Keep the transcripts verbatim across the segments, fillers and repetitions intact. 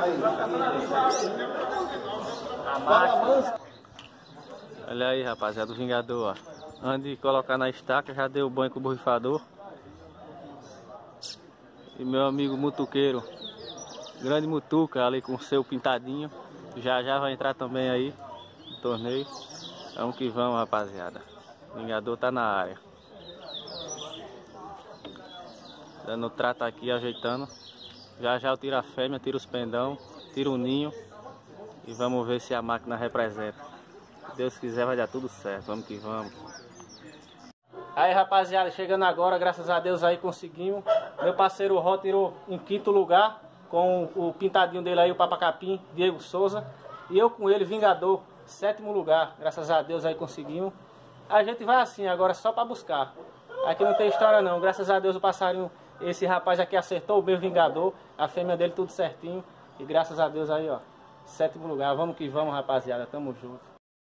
Olha aí, rapaziada, o Vingador, ó. Antes de colocar na estaca, já deu banho com o borrifador. E meu amigo mutuqueiro, grande mutuca ali com o seu pintadinho, já já vai entrar também aí no torneio. Vamos que vamos, rapaziada. O Vingador tá na área. Dando trato aqui, ajeitando. Já já eu tiro a fêmea, tiro os pendão, tiro o ninho. E vamos ver se a máquina representa. Se Deus quiser vai dar tudo certo. Vamos que vamos. Aí, rapaziada, chegando agora, graças a Deus aí conseguimos. Meu parceiro Ró tirou em quinto lugar, com o pintadinho dele aí, o Papacapim, Diego Souza. E eu com ele, Vingador, sétimo lugar. Graças a Deus aí conseguimos. A gente vai assim agora só para buscar. Aqui não tem história não. Graças a Deus o passarinho, esse rapaz aqui acertou o meu Vingador. A fêmea dele tudo certinho. E graças a Deus aí, ó, sétimo lugar. Vamos que vamos, rapaziada. Tamo junto.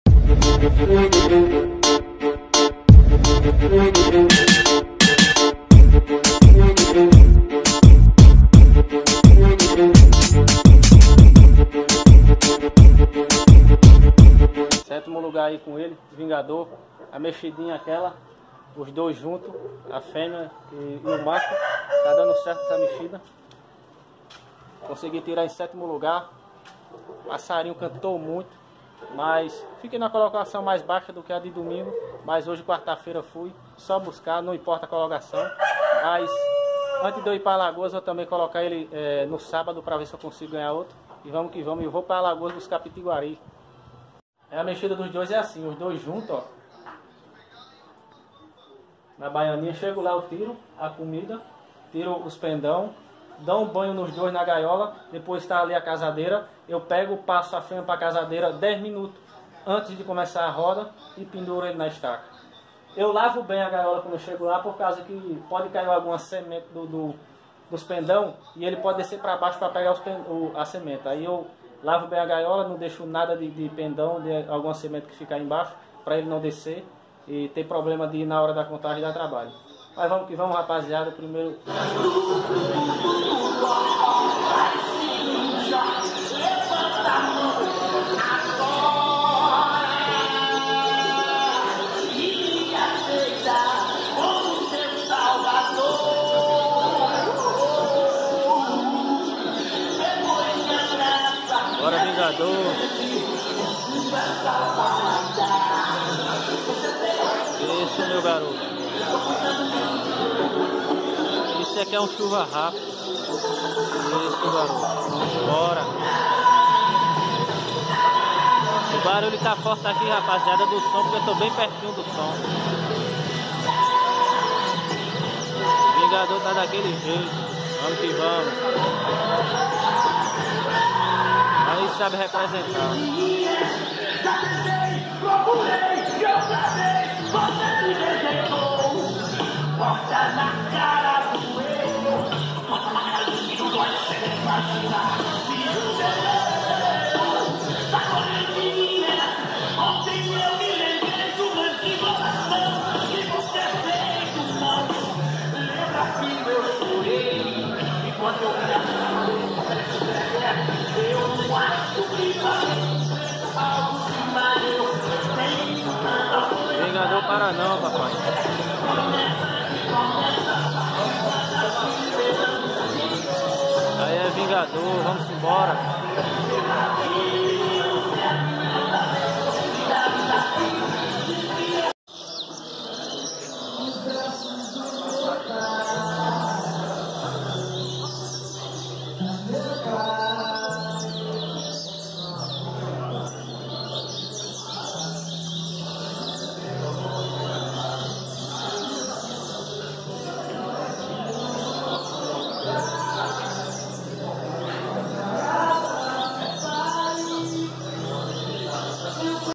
Sétimo lugar aí com ele, Vingador. A mexidinha aquela, os dois juntos, a fêmea e, e o macho. Tá dando certo essa mexida. Consegui tirar em sétimo lugar. O passarinho cantou muito. Mas fiquei na colocação mais baixa do que a de domingo. Mas hoje, quarta-feira, fui só buscar, não importa a colocação. Mas antes de eu ir para Alagoas, eu também colocar ele é, no sábado para ver se eu consigo ganhar outro. E vamos que vamos, eu vou para Alagoas buscar pitiguari. É, a mexida dos dois é assim, os dois juntos, ó. Na baianinha, chego lá, eu tiro a comida, tiro os pendão, dou um banho nos dois na gaiola, depois está ali a casadeira, eu pego, passo a fêmea para a casadeira dez minutos antes de começar a roda e penduro ele na estaca. Eu lavo bem a gaiola quando eu chego lá, por causa que pode cair alguma semente do, do, dos pendão e ele pode descer para baixo para pegar os pen, o, a semente. Aí eu lavo bem a gaiola, não deixo nada de, de pendão, de alguma semente que fica aí embaixo, para ele não descer e ter problema de ir na hora da contagem dar trabalho. Mas vamos que vamos, rapaziada. Primeiro. Bora, Vingador. Isso, meu garoto. Isso aqui é um chuva rápido. Isso, garoto. Vamos embora. O barulho tá forte aqui, rapaziada, do som, porque eu tô bem pertinho do som. O Vingador tá daquele jeito. Vamos que vamos. Aí sabe representar. Vingador para não, papai. Aí é Vingador, vamos embora.